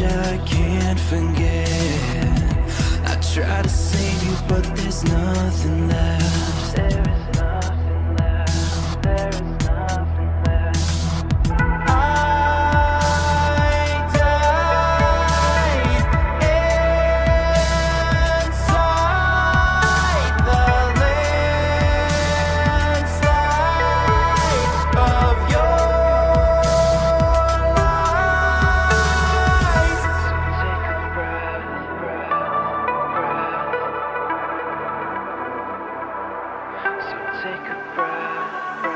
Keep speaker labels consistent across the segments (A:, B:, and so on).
A: I can't forget. I try to save you, but there's nothing left. There is nothing left. There is nothing left. I died inside the landslide of your lies. Take a breath, so take a breath.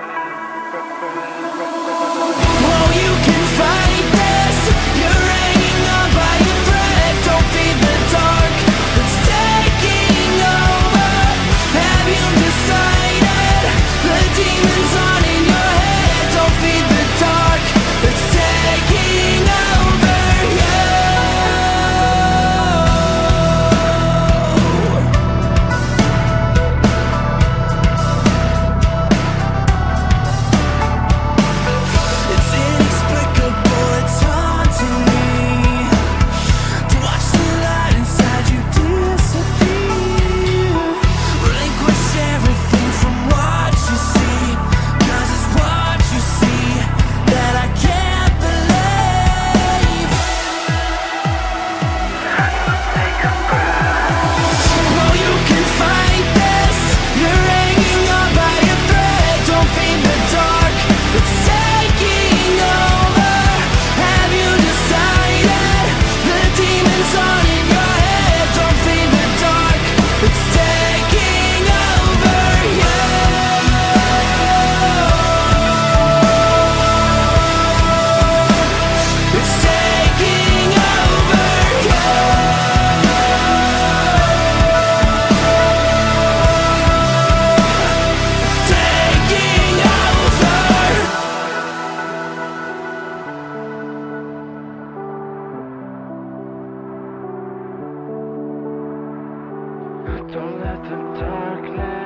A: Oh, you can fight this. You're hanging on by a thread. Don't feed the dark that's taking over. Have you decided? The demons on in your head. Don't feed the dark that's taking over you. It's inexplicable, it's haunting me to watch the light inside you disappear. Relinquish everything from what you see, 'cause it's what you see that I can't believe. Take a breath. Well, you can fight this. You're hanging on by a thread. Don't feed the dark it's taking over. Have you decided? The demons on in your head. Don't feed the dark it's taking over you. It's taking over you. Taking over. Don't let the darkness